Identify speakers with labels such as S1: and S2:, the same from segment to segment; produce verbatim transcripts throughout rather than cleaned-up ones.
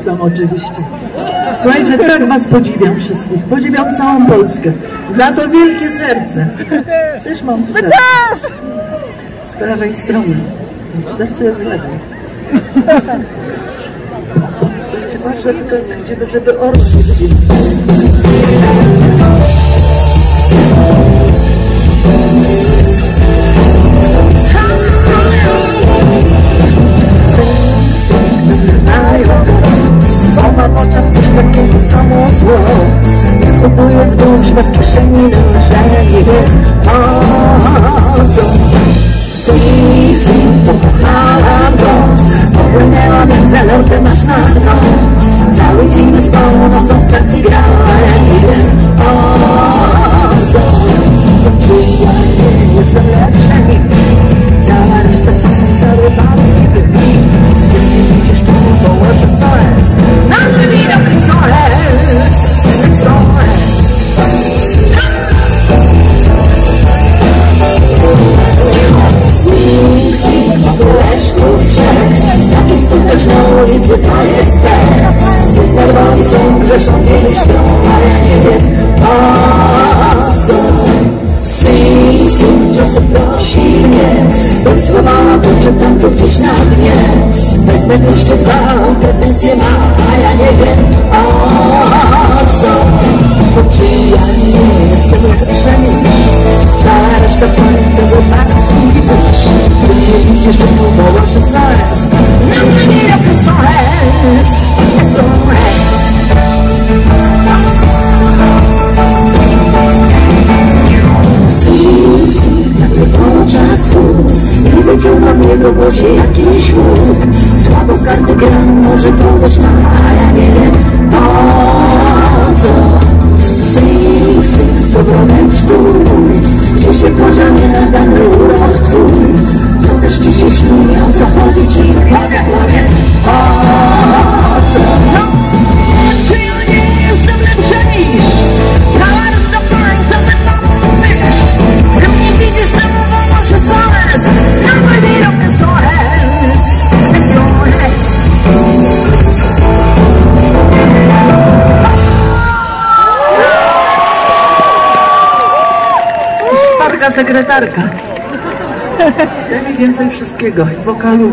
S1: Słucham oczywiście. Słuchajcie, tak was podziwiam wszystkich. Podziwiam całą Polskę. Za to wielkie serce. Też mam tu serce. Z prawej strony. Serce jest z lewej. Słuchajcie, patrzę tylko, żeby, żeby orły nie wybiegł. Bo w oczach coś takiego samo zło. Nie hoduje zbóż w kieszeni, no że nie wiem po co. Sing, sing, pokochałam go. Popłynęłam jak za lodem aż na dno. Cały dzień nie spał, nocą w karty grał, a ja nie wiem po co. Poczuła mnie, jestem lepsza niż cała reszta, cały barski wybieg. Widzisz tu, położę soles. Na mnie widok soles, soles. Sing, sing, wokół leszków trzech. Taki spotkać na ulicy to jest pech. Zbyt nerwowi są, grzeszą, nie śpią, a ja nie wiem po co. Sing, sing, czasem prosi mnie, bądź słowa, to czytam tu gdzieś na dnie. Wezmę jeszcze dwa, pretensje ma, a ja nie wiem o co. Bo czy ja nie jestem lepsza niż cała reszta końca barski wyż. Ty nie widzisz, czemu położę soles. Na mnie widok soles, soles. Sing, sing, nagle po czasu i wyczuwam w jego głosie jakiś chłód. Słabo w karty gram, może kogoś ma, a ja nie wiem po co. Sing, sing, z powrotem sztuj, gdzie się poziomie nadany urok twój. Co też ci się śni, o co chodzi ci? Powiedz, powiedz, o co? No, czy ja nie jestem lepsza niż cała reszta końca ze polski wyż. Gdy mnie widzisz, czemu położę soles. Na mój widok soles, soles. Szparka sekretarka. Daj mi więcej wszystkiego i wokalu.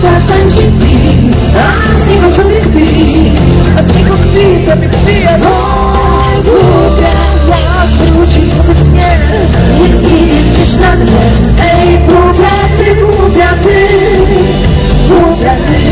S1: świat tańczy kpi, a z niego sobie kpi, a z niego kpi sobie kpi. Oj, głupia, jak wróci, powiedz nie, niech zginie gdzieś na dnie. Ej, głupia ty, głupia ty, głupia ty.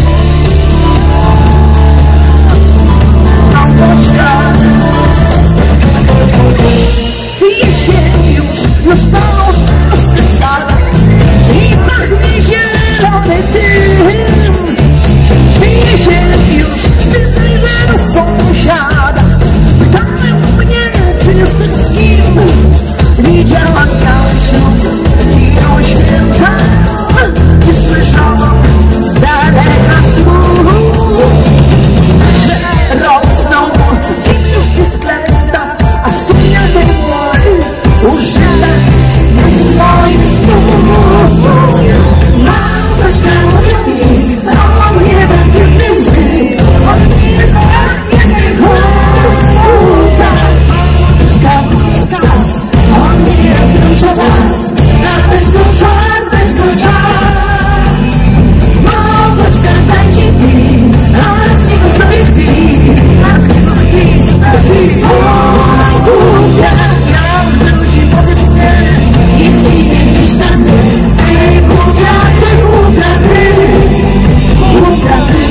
S1: Jesień już, już po ostrych sadach i pachnie zielony dym. Jesień już, gdy zejdę do sąsiada, pytałem mnie, czy jestem z kim. Widziałam biały ślub i oświęta, nie słyszałam z daleka słów, że rosną im już byskleta, a suknia tej mój użyta jest z moich snów. Mam też mówię mi, on nie będzie łzy, on nie jest nie chłopka, skałka, on nie jest dużo lat, a też dużo lat, też dużo lat. Małgorzka tańczy pi, a z niego sobie kpi, a z niego kpi sobie kpi. Oj, głupia, jak wróci, powiedz nie, niech zginie gdzieś na dnie. Ej, głupia ty, głupia ty, głupia ty.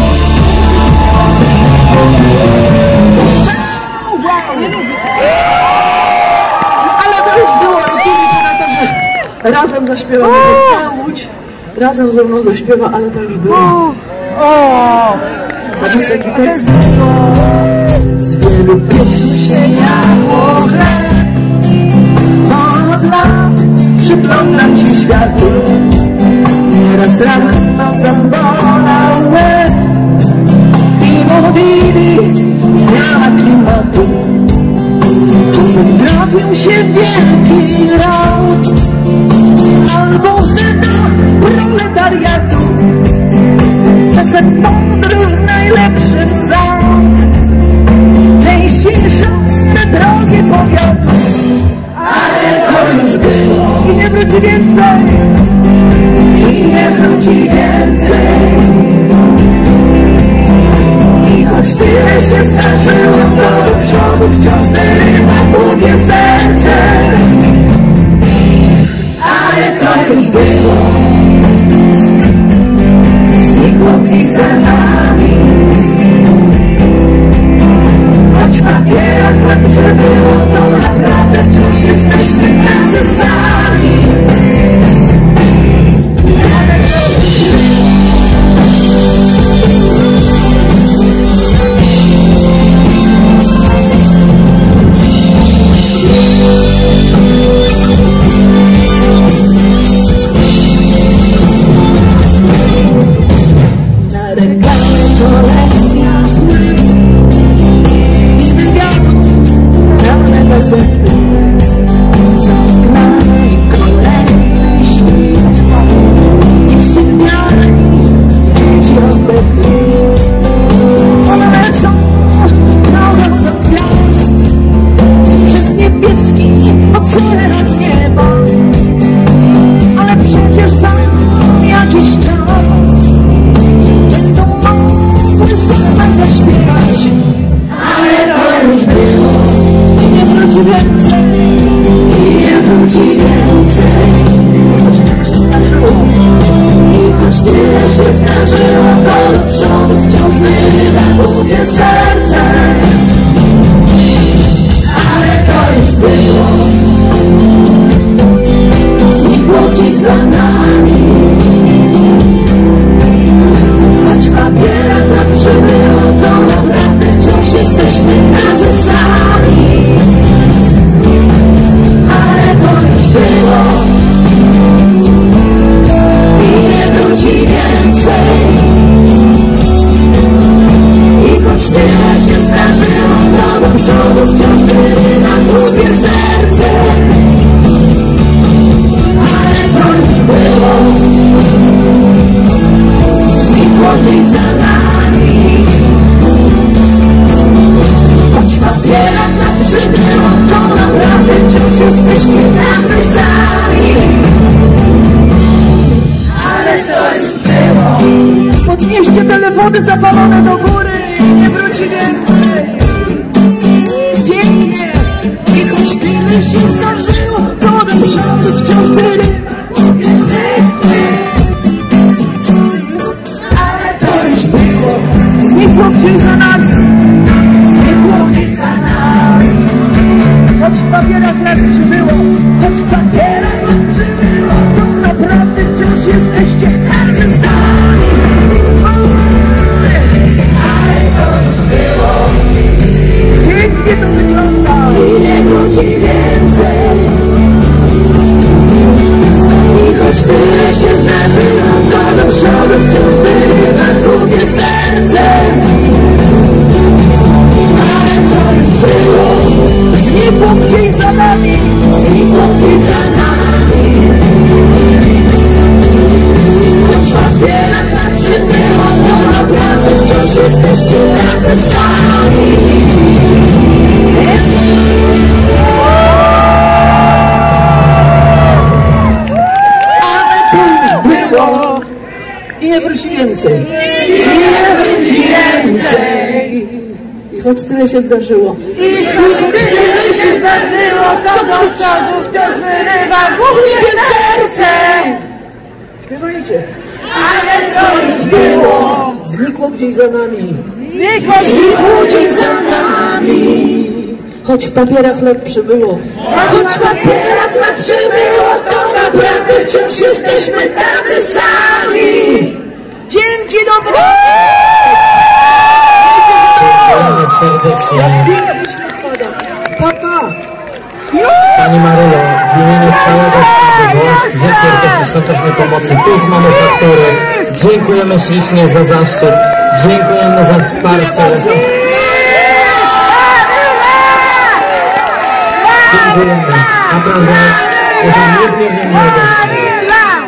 S1: Ale to już było i tu liczę na to, że razem zaśpiewamy całą łódź, razem ze mną zaśpiewa, ale to już było. Tam jest taki tekst. Z wielu pieśni się jało chleb, od lat przyglądam się światu. Nieraz rano zabolał łeb i mówili zmiana klimatu. Czasem trafił się wielki raut albo wzywa proletariatu. Czasem podróż najlepszym zawód, częściejszą na drogie powiatu. Ale to już było i nie wróci więcej, i nie wróci więcej. I choć tyle się zdarzyło, to do przodu wciąż wyrywa głupie serce. Ale to już było, znikło gdzieś za nami. Choć w papierach lepsze było, to naprawdę wciąż jesteśmy tacy sami. Jesteśmy tacy sami, ale to już było.
S2: osoby zapalone do góry i nie wróci więcej. Pięknie, i choć tyle się zdarzyło, to do przodu wciąż wyrywa. Ale to już było, znikło gdzieś za nami, znikło gdzieś za nami. Choć w papierach lat przybyło, choć w papierach lat przybyło, to naprawdę wciąż jesteście tacy sami. Ale to już było, pięknie to wygląda i nie wróci więcej. I choć tyle się zdarzyło, to do przodu wciąż wyrywa drugie serce. Ale to już było, znikło gdzieś za nami, znikło gdzieś za nami. Choć w papierach lat przybyło, to naprawdę wciąż jesteście tacy sami. Ale to już było i nie wróci więcej, i nie wróci więcej. I choć tyle się zdarzyło, i choć tyle się zdarzyło, to do przodu wciąż wyrywa głupie serce. Śpiewajcie. Ale to już było, znikło gdzieś za nami, znikło gdzieś za nami. Choć w papierach lat przybyło, choć w papierach lat przybyło, to naprawdę wciąż jesteśmy tacy sami. Dzięki dobry.
S3: Dziękujemy serdecznie.
S2: Papa!
S3: Pani Marylo, w imieniu całego sztabu Włość, Wielkiej Orkiestry Świątecznej Pomocy, tu z Manufaktury, dziękujemy ślicznie za zaszczyt, dziękujemy za wsparcie. Dziękujemy. Naprawdę, jest nam niezmiernie miło gości.